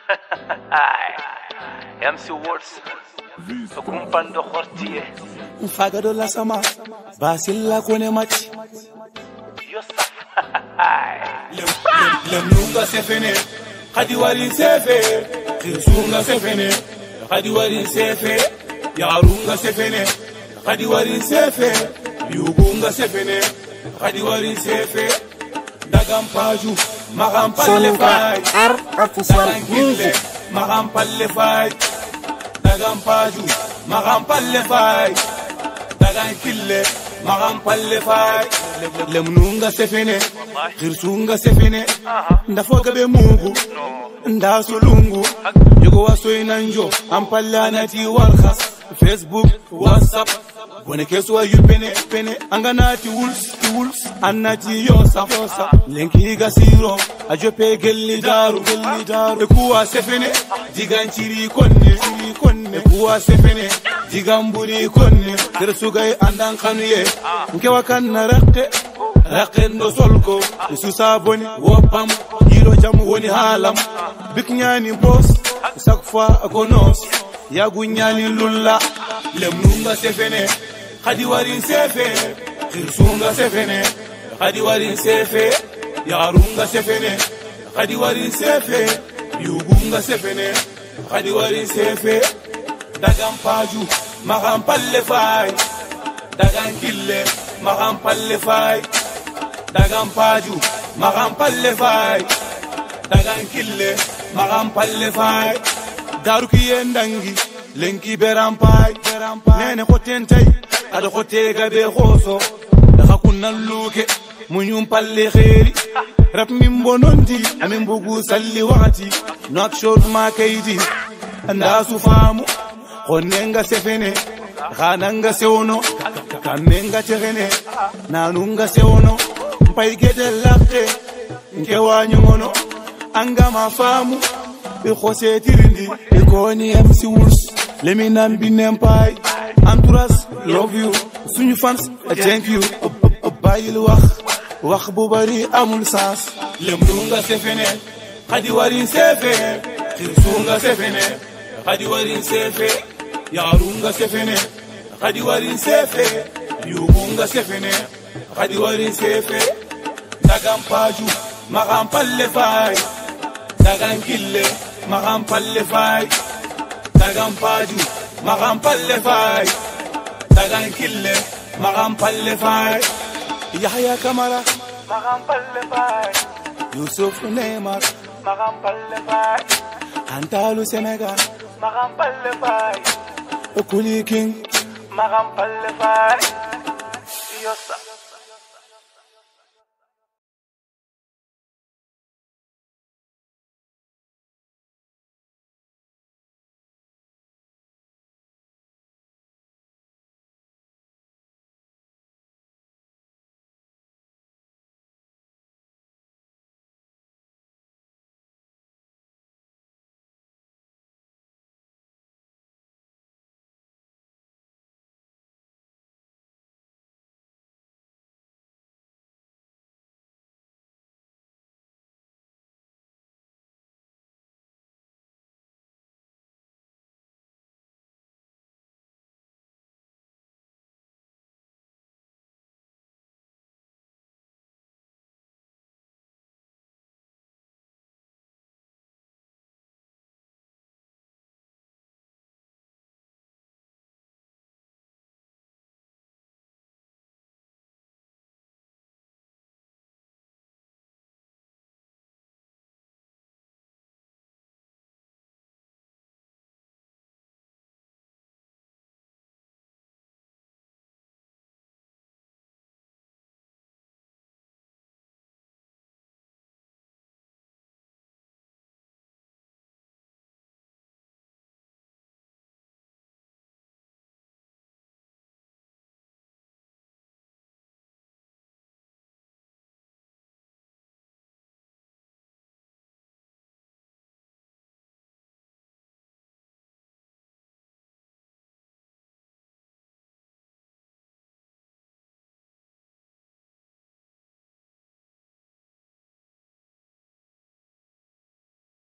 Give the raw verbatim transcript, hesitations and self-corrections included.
M C Words Kumpando Hortie Mfagado la sama Basila kone machi Yosaf Lemnunga sefene Khadi wari sefe Kirsunga sefene Khadi wari sefe Yarunga sefene Khadi wari sefe Yugunga sefene Khadi wari sefe Dagam paju Magam palle fay R official music Magam palle fay Dagam paju Magam palle fay Dagan kille Magam palle fay Lemnunga sefene Kirsunga sefene Ndafoga be mugu Nda sulungu Yugo wasoy nanjo Ampalla nati warkhas Facebook, WhatsApp Bone keswa yu pene pene Anganati wolves, wolves Anati yosaf, yosaf Lenki gasiro Ajope gelli daru, gelli daru Ekuwa sefene Diganchiri konne, chiri konne Ekuwa sefene Digamburi konne Tersugay andan kanuye Nkewa kanna rakke Rakke ndo solko Ususa boni wopam Yilo jamu woni halam Biknyani boss Sakfa akonos Yagunyani lulla Lemnunga sefene Khadi warin sefe Khirsunga sefene Khadi warin sefe Yarunga sefene Khadi warin sefe Yugunga sefene Khadi warin sefe Dagan paju Magam palle fay Dagan kille Magam palle fay Dagan paju Magam palle fay Dagan kille Magam palle fay Daru kiye ndangi Lenki berampay Nene khoten tay Ada khote gabe khoso Daka kunan luke Munyum palle kheri Rap mimbonondi Amin bugu salli wakati Not short ma kaidi Anda sufamu Khonenga sefene Khananga seono Kanenga terene Nanunga seono Mpai gede lakte Nkewa nyongono Anga mafamu Bikhose tirindi Bikoni M C Words Let me not be nempai Anturas, love you Sunyu fans, I thank you Bayil wax Wax bu bari amul saas Lemnunga sefene Khadi warin sefe Khirsunga sefene Khadi warin sefe Yarunga sefene Khadi warin sefe Yugunga sefene Khadi warin sefe Dagam paju Magam palle fay Dagan kille Magam palle fay Dagan paju Magam palle fay Dagan kille Magam palle fay Yahya Kamara Magam palle fay Yusuf Neymar Magam palle fay Antalu Senegal Magam palle fay Kuli King Magam palle fay Yosa